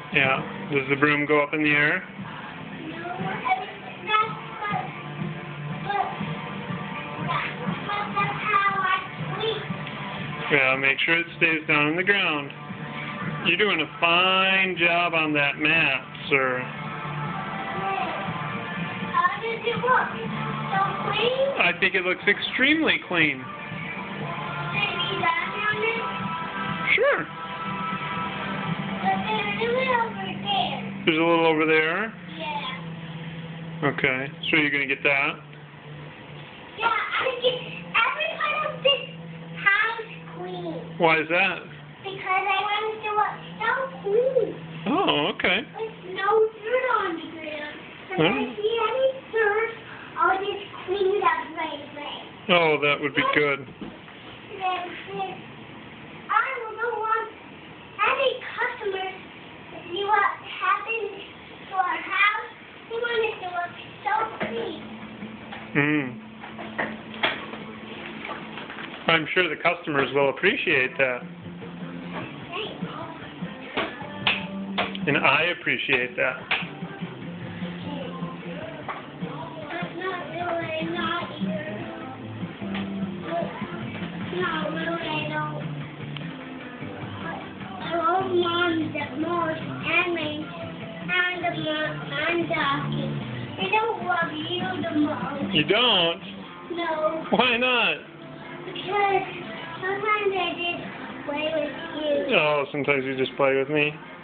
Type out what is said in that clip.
Yeah. Does the broom go up in the air? Yeah, make sure it stays down on the ground. You're doing a fine job on that mat, sir. How does it look? So clean? I think it looks extremely clean. Maybe that on it? Sure. But there's a little over there. There's a little over there? Yeah. Okay. So you're going to get that? Yeah, I get every part of this house clean. Why is that? Because I want it to look so clean. Oh, okay. With no dirt on the ground. If I see any dirt, I'll just clean it up right away. Oh, that would be good. I don't want any customers to see what happened to our house. We want it to look so clean. I'm sure the customers will appreciate that. Thanks. And I appreciate that. That's not really not here. No, really, I don't. I love Mom the most and me and Ducky. I don't love you the most. You don't? No. Why not? Because sometimes I just play with you. Oh, sometimes you just play with me?